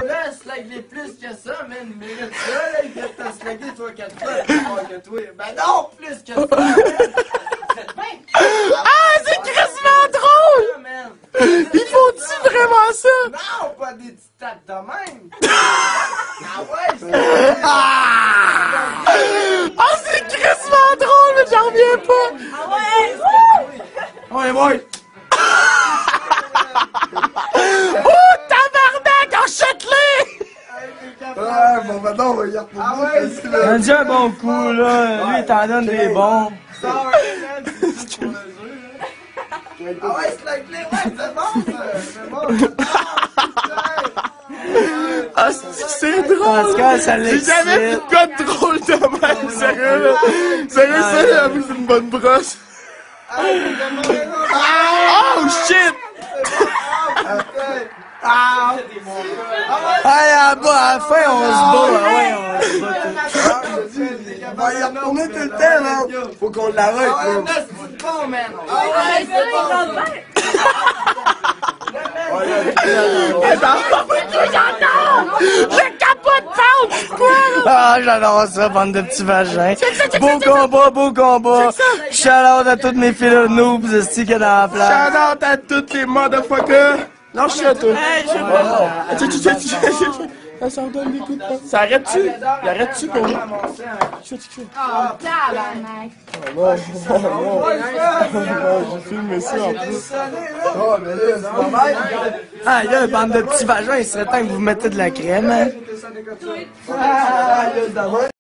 là, slaguer plus que ça, man. Mérite ça, là, il vient de te slaguer 3-4 fois, plus fort que toi. Ben non, plus que ça, man. Ah, c'est crissement drôle! Il faut-tu vraiment ça? Non, pas des petites tapes de même. Ah ouais, c'est... Ah, c'est crissement drôle, mais j'en reviens pas! Ah ouais! Ouais, ouais! Oh, tabarnak, enchète-les! Ouais, bon, maintenant, on va y retourner. Ah ouais, facile, c'est- Il a dit un bon coup, là. Lui, il t'en donne des bons. Sors, man, c'est juste pour le jeu, là. Ah ouais, slaguer, ouais, c'est bon, ça. C'est bon, c'est bon. Ah, c'est drôle! En tout cas, ça J'ai jamais vu de quoi de drôle de même, sérieux, là. Sérieux, ça, j'avoue, c'est une bonne brosse. Ah, c'est bon, Oh, shit! Allez, à bas, à la fin, on se bat. Ouais, on se bat. On va y retourner tout le temps, là. Faut qu'on l'arrête, Ah ouais, là. là, c'est bon, man. Ah Ouais, ouais, ça, il va bien! Je capote pas, quoi? Ah, j'adore ça, bande de petits vagins. Beau combat. Shout out à toutes mes filles de noobs, esti qu'il y a dans la place. Shout out à tous les motherfuckers. Non, je suis à toi. Ça en donne des coups de poing. Ça arrête-tu? Il arrête-tu pour moi? Oh, tabarnak! J'ai filmé ça en plus. Ah, il y a une bande de petits vagins, il serait temps que vous mettez de la crème, hein.